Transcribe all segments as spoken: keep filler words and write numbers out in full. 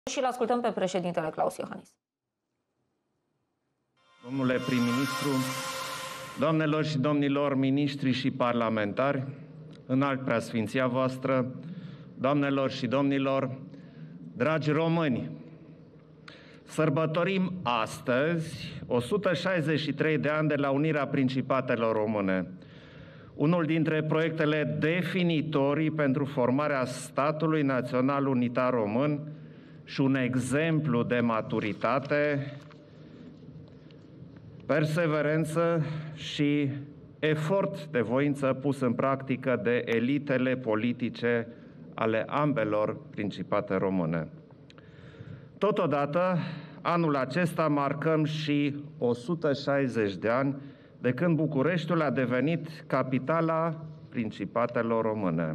Și-l ascultăm pe președintele Claus Iohannis. Domnule prim-ministru, doamnelor și domnilor miniștri și parlamentari, înalt preasfinția voastră, doamnelor și domnilor, dragi români, sărbătorim astăzi o sută șaizeci și trei de ani de la unirea Principatelor Române, unul dintre proiectele definitorii pentru formarea statului național unitar român și un exemplu de maturitate, perseverență și efort de voință pus în practică de elitele politice ale ambelor principate române. Totodată, anul acesta marcăm și o sută șaizeci de ani de când Bucureștiul a devenit capitala Principatelor Române.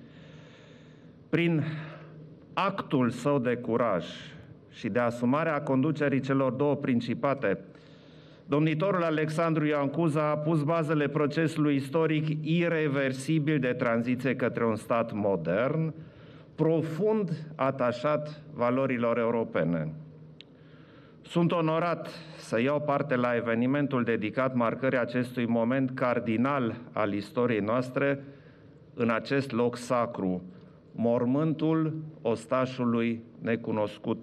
Prin actul său de curaj și de asumare a conducerii celor două principate, domnitorul Alexandru Ioan Cuza a pus bazele procesului istoric ireversibil de tranziție către un stat modern, profund atașat valorilor europene. Sunt onorat să iau parte la evenimentul dedicat marcării acestui moment cardinal al istoriei noastre în acest loc sacru, mormântul ostașului necunoscut,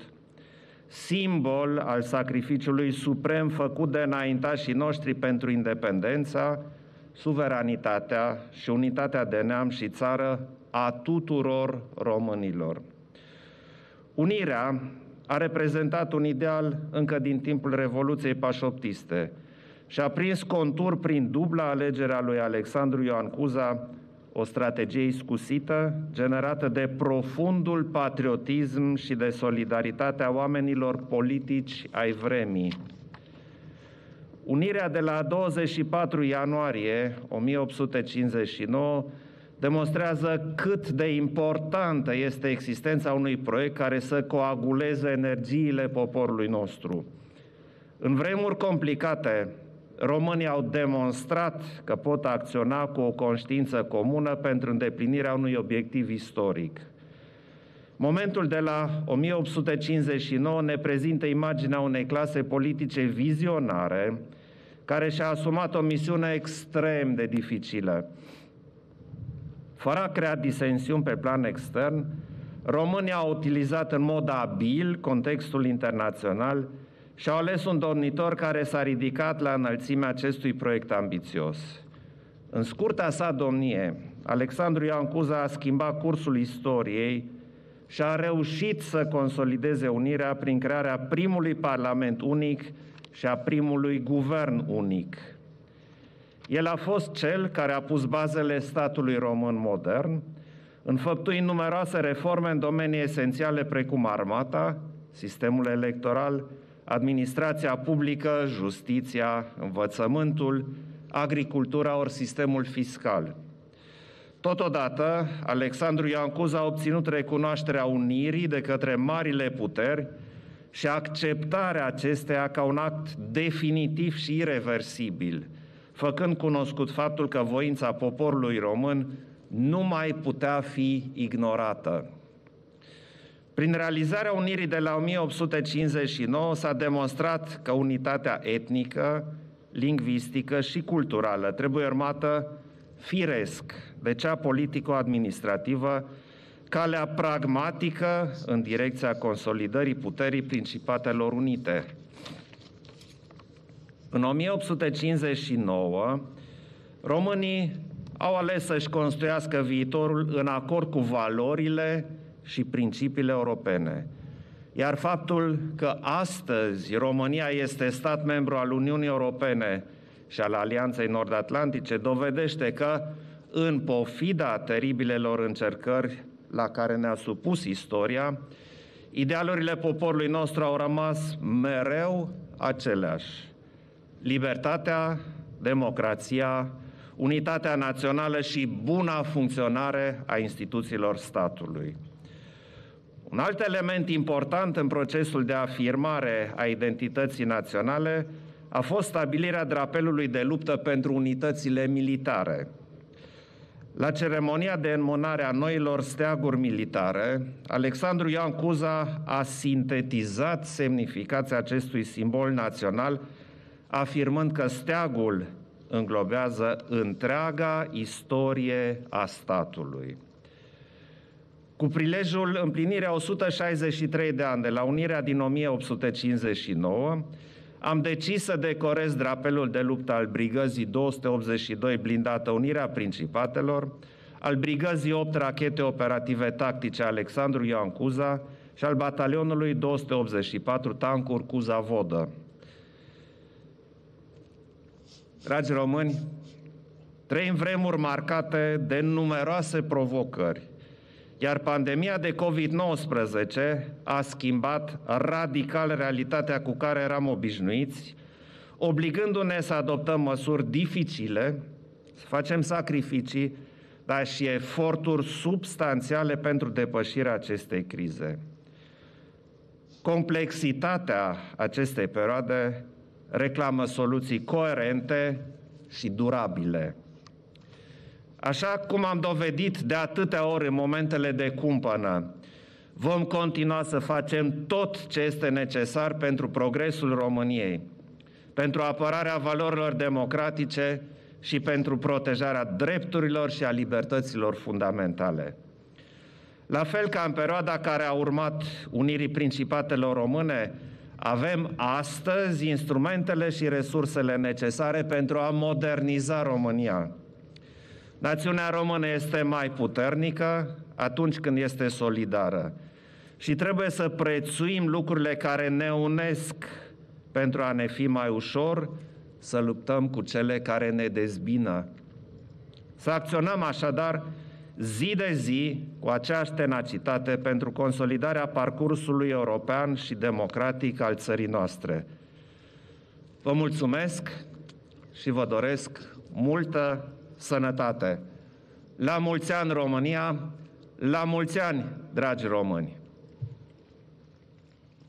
simbol al sacrificiului suprem făcut de înaintașii noștri pentru independența, suveranitatea și unitatea de neam și țară a tuturor românilor. Unirea a reprezentat un ideal încă din timpul Revoluției Pașoptiste și a prins contur prin dubla alegere a lui Alexandru Ioan Cuza, o strategie iscusită, generată de profundul patriotism și de solidaritatea oamenilor politici ai vremii. Unirea de la douăzeci și patru ianuarie o mie opt sute cincizeci și nouă demonstrează cât de importantă este existența unui proiect care să coaguleze energiile poporului nostru. În vremuri complicate, românii au demonstrat că pot acționa cu o conștiință comună pentru îndeplinirea unui obiectiv istoric. Momentul de la o mie opt sute cincizeci și nouă ne prezintă imaginea unei clase politice vizionare care și-a asumat o misiune extrem de dificilă. Fără a crea disensiuni pe plan extern, românii au utilizat în mod abil contextul internațional și au ales un domnitor care s-a ridicat la înălțimea acestui proiect ambițios. În scurta sa domnie, Alexandru Ioan Cuza a schimbat cursul istoriei și a reușit să consolideze unirea prin crearea primului parlament unic și a primului guvern unic. El a fost cel care a pus bazele statului român modern, înfăptuind numeroase reforme în domenii esențiale precum armata, sistemul electoral, administrația publică, justiția, învățământul, agricultura ori sistemul fiscal. Totodată, Alexandru Ioan Cuza a obținut recunoașterea unirii de către marile puteri și acceptarea acesteia ca un act definitiv și ireversibil, făcând cunoscut faptul că voința poporului român nu mai putea fi ignorată. Prin realizarea unirii de la o mie opt sute cincizeci și nouă s-a demonstrat că unitatea etnică, lingvistică și culturală trebuie urmată firesc de cea politico-administrativă, calea pragmatică în direcția consolidării puterii Principatelor Unite. În o mie opt sute cincizeci și nouă, românii au ales să-și construiască viitorul în acord cu valorile și principiile europene. Iar faptul că astăzi România este stat membru al Uniunii Europene și al Alianței Nord-Atlantice dovedește că, în pofida teribilelor încercări la care ne-a supus istoria, idealurile poporului nostru au rămas mereu aceleași. Libertatea, democrația, unitatea națională și buna funcționare a instituțiilor statului. Un alt element important în procesul de afirmare a identității naționale a fost stabilirea drapelului de luptă pentru unitățile militare. La ceremonia de înmânare a noilor steaguri militare, Alexandru Ioan Cuza a sintetizat semnificația acestui simbol național, afirmând că steagul înglobează întreaga istorie a statului. Cu prilejul împlinirii a o sută șaizeci și trei de ani de la unirea din o mie opt sute cincizeci și nouă, am decis să decorez drapelul de luptă al Brigăzii două sute optzeci și doi blindată Unirea Principatelor, al Brigăzii opt rachete operative tactice Alexandru Ioan Cuza și al Batalionului două sute optzeci și patru tancuri Cuza Vodă. Dragi români, trăim vremuri marcate de numeroase provocări, iar pandemia de COVID nouăsprezece a schimbat radical realitatea cu care eram obișnuiți, obligându-ne să adoptăm măsuri dificile, să facem sacrificii, dar și eforturi substanțiale pentru depășirea acestei crize. Complexitatea acestei perioade reclamă soluții coerente și durabile. Așa cum am dovedit de atâtea ori în momentele de cumpănă, vom continua să facem tot ce este necesar pentru progresul României, pentru apărarea valorilor democratice și pentru protejarea drepturilor și a libertăților fundamentale. La fel ca în perioada care a urmat unirii Principatelor Române, avem astăzi instrumentele și resursele necesare pentru a moderniza România. Națiunea română este mai puternică atunci când este solidară și trebuie să prețuim lucrurile care ne unesc pentru a ne fi mai ușor să luptăm cu cele care ne dezbină. Să acționăm așadar zi de zi cu aceeași tenacitate pentru consolidarea parcursului european și democratic al țării noastre. Vă mulțumesc și vă doresc multă sănătate. La mulți ani, România! La mulți ani, dragi români!